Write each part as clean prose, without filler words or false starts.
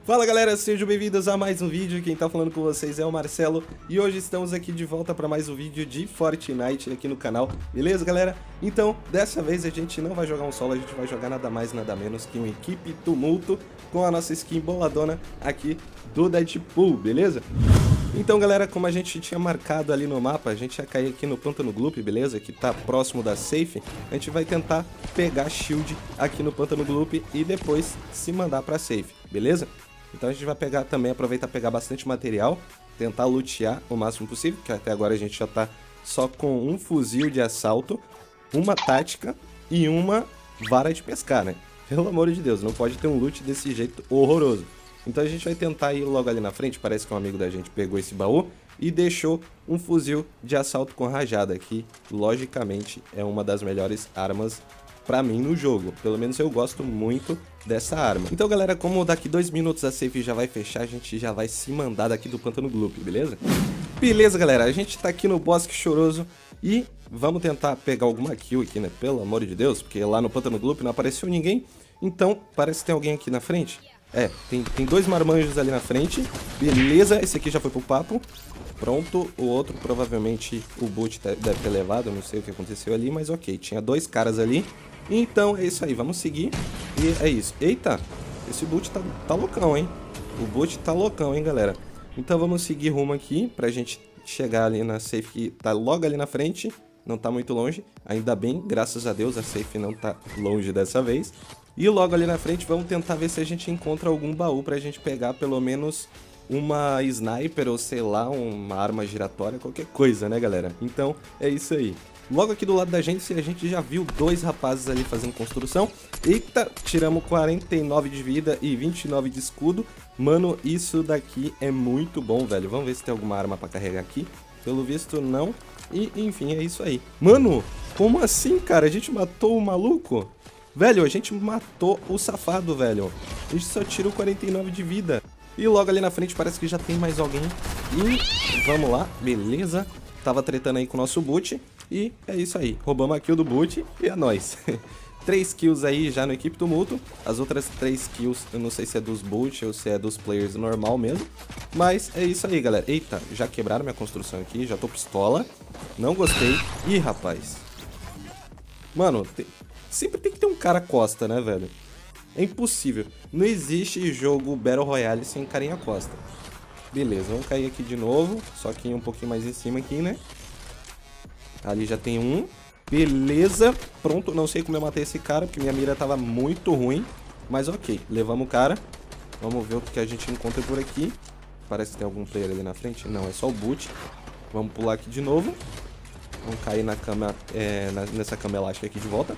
Fala galera, sejam bem-vindos a mais um vídeo. Quem tá falando com vocês é o Marcelo e hoje estamos aqui de volta para mais um vídeo de Fortnite aqui no canal, beleza galera? Então, dessa vez a gente não vai jogar um solo, a gente vai jogar nada mais nada menos que uma equipe tumulto com a nossa skin boladona aqui do Deadpool, beleza? Então galera, como a gente tinha marcado ali no mapa, a gente ia cair aqui no Pântano Gloop, beleza? Que tá próximo da safe. A gente vai tentar pegar shield aqui no Pântano Gloop e depois se mandar pra safe, beleza? Então a gente vai pegar também, aproveitar pegar bastante material, tentar lutear o máximo possível, que até agora a gente já tá só com um fuzil de assalto, uma tática e uma vara de pescar, né? Pelo amor de Deus, não pode ter um loot desse jeito horroroso. Então a gente vai tentar ir logo ali na frente, parece que um amigo da gente pegou esse baú e deixou um fuzil de assalto com rajada, que logicamente é uma das melhores armas pra mim no jogo. Pelo menos eu gosto muito dessa arma. Então galera, como daqui 2 minutos a safe já vai fechar, a gente já vai se mandar daqui do Pântano Gloop, beleza? Beleza galera, a gente tá aqui no Bosque Choroso e vamos tentar pegar alguma kill aqui, né? Pelo amor de Deus, porque lá no Pântano Gloop não apareceu ninguém. Então parece que tem alguém aqui na frente. É, tem 2 marmanjos ali na frente. Beleza, esse aqui já foi pro papo. Pronto, o outro provavelmente o boot deve ter levado, não sei o que aconteceu ali, mas ok, tinha 2 caras ali. Então é isso aí, vamos seguir. E é isso. Eita, esse boot tá loucão, hein? O boot tá loucão, hein, galera? Então vamos seguir rumo aqui pra gente chegar ali na safe que tá logo ali na frente. Não tá muito longe, ainda bem, graças a Deus a safe não tá longe dessa vez. E logo ali na frente vamos tentar ver se a gente encontra algum baú pra gente pegar pelo menos uma sniper ou sei lá, uma arma giratória, qualquer coisa, né galera? Então é isso aí. Logo aqui do lado da gente, a gente já viu 2 rapazes ali fazendo construção. Eita, tiramos 49 de vida e 29 de escudo. Mano, isso daqui é muito bom, velho. Vamos ver se tem alguma arma pra carregar aqui. Pelo visto não. E enfim, é isso aí. Mano, como assim, cara? A gente matou o maluco? Velho, a gente matou o safado, velho. A gente só tirou 49 de vida. E logo ali na frente parece que já tem mais alguém. E vamos lá, beleza. Tava tretando aí com o nosso boot. E é isso aí, roubamos a kill do boot e é nóis. 3 kills aí já no equipe tumulto. As outras 3 kills eu não sei se é dos boot ou se é dos players normal mesmo. Mas é isso aí, galera. Eita, já quebraram minha construção aqui, já tô pistola. Não gostei. Ih, rapaz. Mano, sempre tem que ter um cara costa, né, velho? É impossível. Não existe jogo Battle Royale sem carinha costa. Beleza, vamos cair aqui de novo. Só que um pouquinho mais em cima aqui, né? Ali já tem um. Beleza. Pronto, não sei como eu matei esse cara, porque minha mira tava muito ruim. Mas ok, levamos o cara. Vamos ver o que a gente encontra por aqui. Parece que tem algum player ali na frente. Não, é só o boot. Vamos pular aqui de novo. Vamos cair na cama, nessa cama elástica aqui de volta.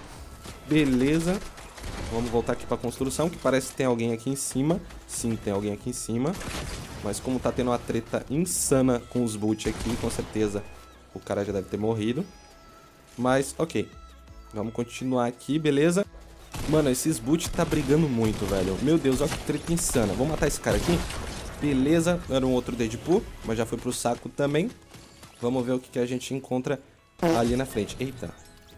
Beleza. Vamos voltar aqui pra construção, que parece que tem alguém aqui em cima. Sim, tem alguém aqui em cima. Mas como tá tendo uma treta insana com os boot aqui, com certeza o cara já deve ter morrido. Mas, ok. Vamos continuar aqui, beleza? Mano, esses boot tá brigando muito, velho. Meu Deus, olha que treta insana. Vamos matar esse cara aqui. Beleza, era um outro Deadpool, mas já foi pro saco também. Vamos ver o que a gente encontra ali na frente. Eita.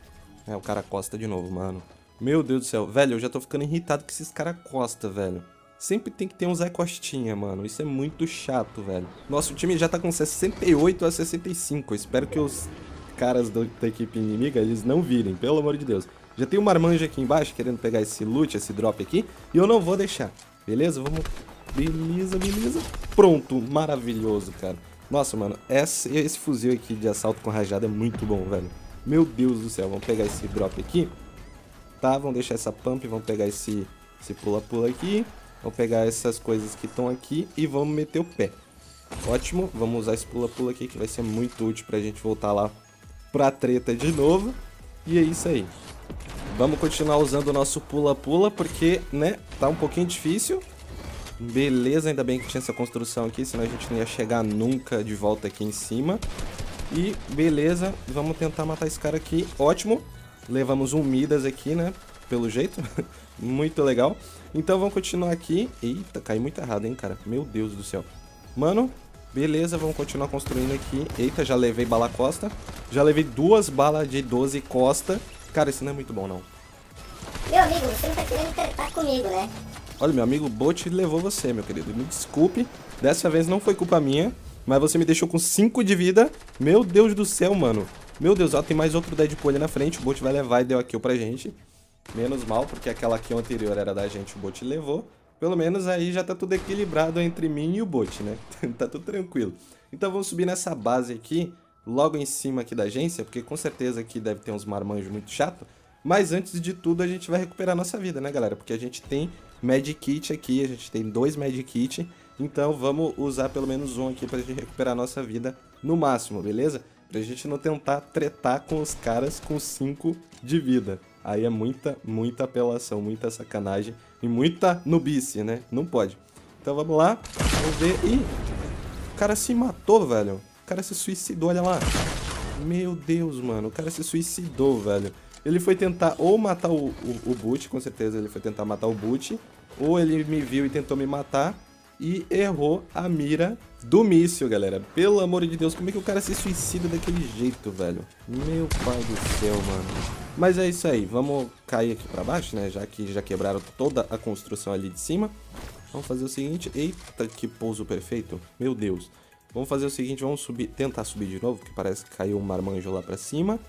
É, o cara costa de novo, mano. Meu Deus do céu. Velho, eu já tô ficando irritado com esses caras costa, velho. Sempre tem que ter um Zé Costinha, mano. Isso é muito chato, velho. Nosso time já tá com 68 a 65. Eu espero que os caras da equipe inimiga, eles não virem, pelo amor de Deus. Já tem uma marmanja aqui embaixo querendo pegar esse loot, esse drop aqui. E eu não vou deixar. Beleza? Vamos... Beleza, beleza. Pronto. Maravilhoso, cara. Nossa, mano. Esse fuzil aqui de assalto com rajada é muito bom, velho. Meu Deus do céu. Vamos pegar esse drop aqui. Tá, vamos deixar essa pump. Vamos pegar esse pula-pula aqui. Vamos pegar essas coisas que estão aqui e vamos meter o pé. Ótimo, vamos usar esse pula-pula aqui que vai ser muito útil pra gente voltar lá pra treta de novo. E é isso aí. Vamos continuar usando o nosso pula-pula porque, né, tá um pouquinho difícil. Beleza, ainda bem que tinha essa construção aqui, senão a gente não ia chegar nunca de volta aqui em cima. E beleza, vamos tentar matar esse cara aqui. Ótimo, levamos um Midas aqui, né, pelo jeito. Muito legal. Então vamos continuar aqui. Eita, cai muito errado, hein, cara. Meu Deus do céu. Mano, beleza, vamos continuar construindo aqui. Eita, já levei bala costa. Já levei 2 balas de 12 costa. Cara, isso não é muito bom, não. Meu amigo, você não tá querendo tretar comigo, né? Olha, meu amigo bot levou você, meu querido. Me desculpe, dessa vez não foi culpa minha, mas você me deixou com 5 de vida. Meu Deus do céu, mano. Meu Deus, ó, tem mais outro Deadpool ali na frente. O bot vai levar e deu a kill pra gente. Menos mal, porque aquela kill anterior era da gente, o bot levou. Pelo menos aí já tá tudo equilibrado entre mim e o bot, né? Tá tudo tranquilo. Então vamos subir nessa base aqui, logo em cima aqui da agência, porque com certeza aqui deve ter uns marmanjos muito chato. Mas antes de tudo a gente vai recuperar nossa vida, né, galera? Porque a gente tem Medkit aqui, a gente tem 2 Medkit. Então vamos usar pelo menos um aqui pra gente recuperar nossa vida no máximo, beleza? Pra gente não tentar tretar com os caras com 5 de vida. Aí é muita apelação, muita sacanagem e muita nubice, né? Não pode. Então vamos lá, vamos ver. Ih, o cara se matou, velho. O cara se suicidou, olha lá. Meu Deus, mano, o cara se suicidou, velho. Ele foi tentar ou matar o Boot, com certeza ele foi tentar matar o Boot, ou ele me viu e tentou me matar e errou a mira do míssil, galera. Pelo amor de Deus, como é que o cara se suicida daquele jeito, velho? Meu pai do céu, mano. Mas é isso aí, vamos cair aqui pra baixo, né? Já que já quebraram toda a construção ali de cima. Vamos fazer o seguinte... Eita, que pouso perfeito. Meu Deus. Vamos fazer o seguinte, vamos subir, tentar subir de novo, que parece que caiu um marmanjo lá pra cima.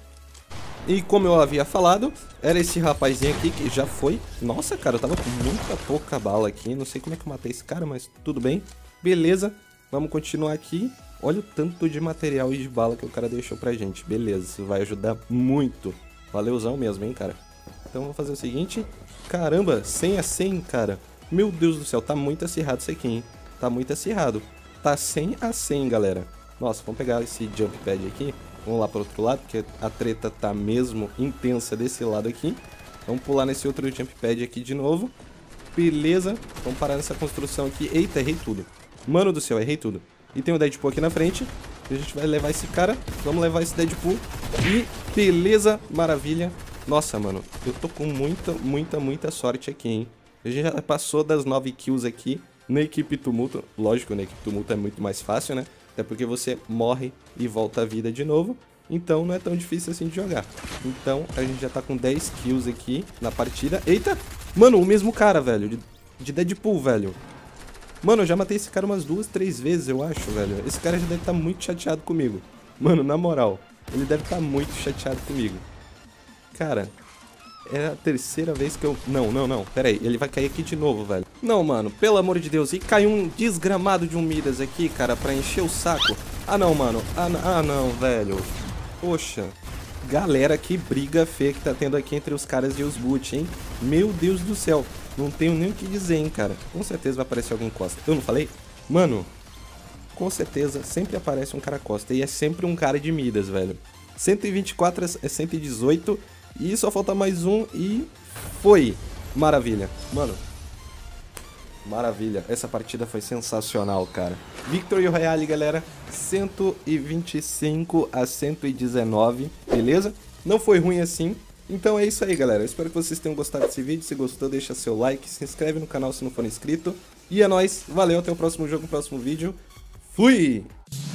E como eu havia falado, era esse rapazinho aqui que já foi... Nossa, cara, eu tava com muita pouca bala aqui. Não sei como é que eu matei esse cara, mas tudo bem. Beleza, vamos continuar aqui. Olha o tanto de material e de bala que o cara deixou pra gente. Beleza, isso vai ajudar muito. Valeuzão mesmo, hein, cara. Então vamos fazer o seguinte. Caramba, 100 a 100, cara. Meu Deus do céu, tá muito acirrado isso aqui, hein. Tá muito acirrado. Tá 100 a 100, galera. Nossa, vamos pegar esse jump pad aqui. Vamos lá pro outro lado, porque a treta tá mesmo intensa desse lado aqui. Vamos pular nesse outro jump pad aqui de novo. Beleza, vamos parar nessa construção aqui. Eita, errei tudo. Mano do céu, errei tudo. E tem o Deadpool aqui na frente. A gente vai levar esse cara. Vamos levar esse Deadpool. E beleza, maravilha. Nossa, mano, eu tô com muita sorte aqui, hein. A gente já passou das 9 kills aqui na equipe tumulto. Lógico, na equipe tumulto é muito mais fácil, né. Até porque você morre e volta à vida de novo. Então não é tão difícil assim de jogar. Então a gente já tá com 10 kills aqui na partida. Eita! Mano, o mesmo cara, velho. De Deadpool, velho. Mano, eu já matei esse cara umas 2, 3 vezes, eu acho, velho. Esse cara já deve estar muito chateado comigo. Mano, na moral. Ele deve estar muito chateado comigo. Cara, é a terceira vez que eu... Não. Pera aí, ele vai cair aqui de novo, velho. Não, mano, pelo amor de Deus. E caiu um desgramado de um Midas aqui, cara, pra encher o saco. Ah, não, mano. Ah, não, velho. Poxa. Galera, que briga feia que tá tendo aqui entre os caras e os boot, hein? Meu Deus do céu. Não tenho nem o que dizer, hein, cara. Com certeza vai aparecer alguém costa. Eu não falei? Mano, com certeza sempre aparece um cara costa. E é sempre um cara de Midas, velho. 124 é 118. E só falta mais um e foi. Maravilha. Mano, maravilha. Essa partida foi sensacional, cara. Victory Royale, galera. 125 a 119. Beleza? Não foi ruim assim. Então é isso aí, galera. Eu espero que vocês tenham gostado desse vídeo. Se gostou, deixa seu like, se inscreve no canal se não for inscrito. E é nóis. Valeu, até o próximo jogo, no próximo vídeo. Fui!